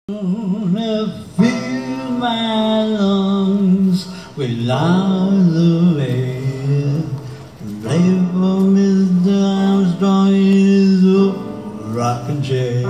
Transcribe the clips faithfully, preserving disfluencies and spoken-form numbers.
Fill my lungs with loud away. Play for Mister Armstrong in his old rocking chair.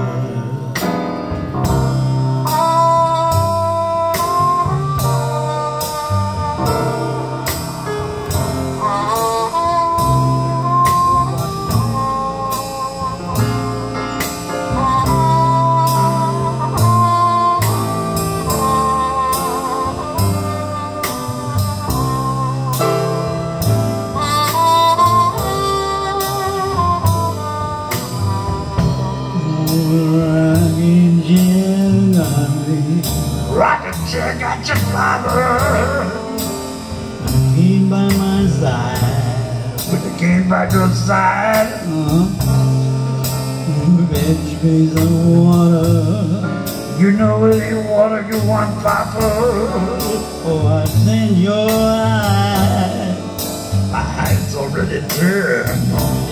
Got your father. The cane by my side. With the cane by your side. Uh-huh. Veg space on water. You know any water you want, Papa. Oh, I send your eye. My eyes already turned.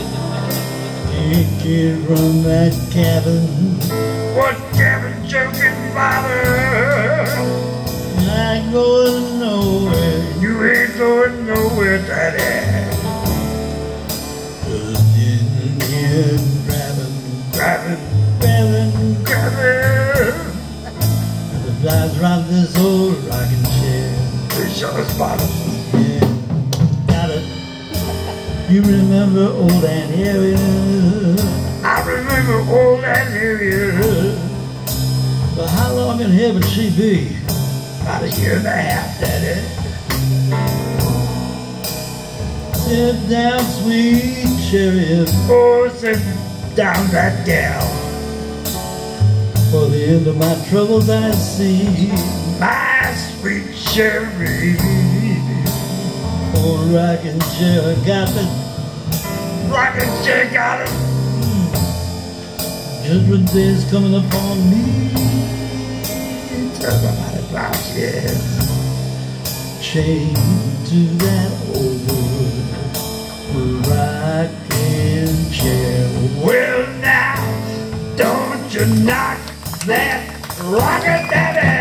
Take it from that cabin. What cabin joking, Father? I ain't going nowhere. You ain't going nowhere, Daddy. Just in here grabbing, Grabbing, grabbing, grabbing. the flies round this old rocking chair. They shut us bottom. Yeah, got it. You remember old Aunt Harriet? I remember old Aunt Harriet. But how long in here would she be? About a year and a half, Daddy. Sit down, sweet chariot. Oh, sit down, that gal. For the end of my troubles I see. My sweet cherry. Old rocking chair got it. Rocking chair got it. Judgment day is coming upon me. Tell me about it, Boss, yes. Chained to that old rocking chair. Well, now, don't you knock that rockin' daddy.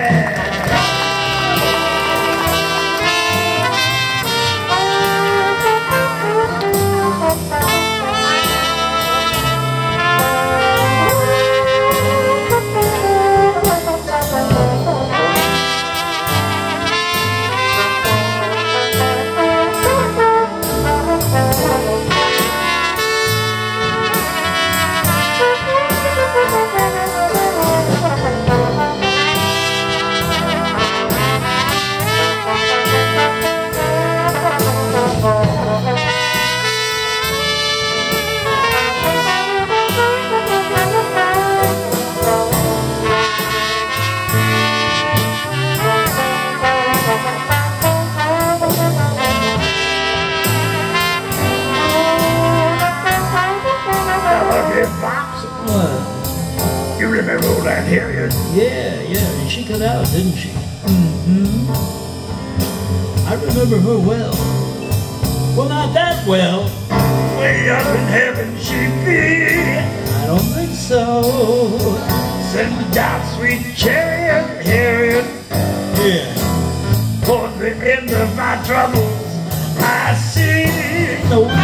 You remember old Aunt Harriet? Yeah, yeah, she cut out, didn't she? Mm-hmm. I remember her well. Well, not that well. Way up in heaven she be. I don't think so. Send down sweet chariot, Harriet. Yeah. For the end of my troubles I see. No, no.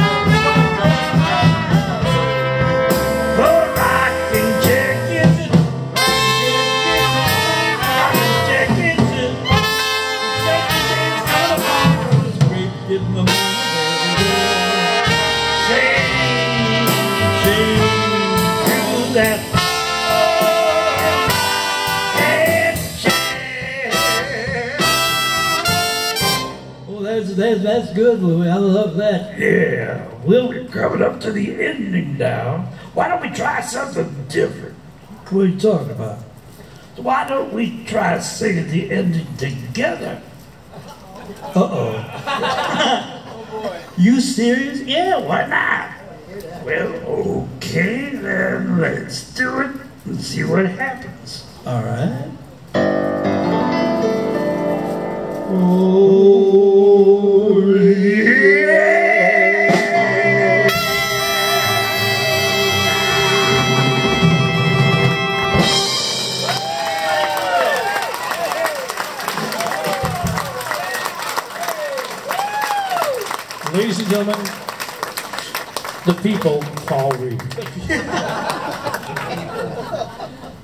That oh, that's, that's, that's good, Louie. I love that. yeah, well, we're coming up to the ending now. Why don't we try something different? What are you talking about? So why don't we try singing the ending together? Uh-oh. You serious? Yeah, why not? Well, okay, then let's do it and see what happens. All right. Oh, yeah. Ladies and gentlemen, the people, Paul Reid.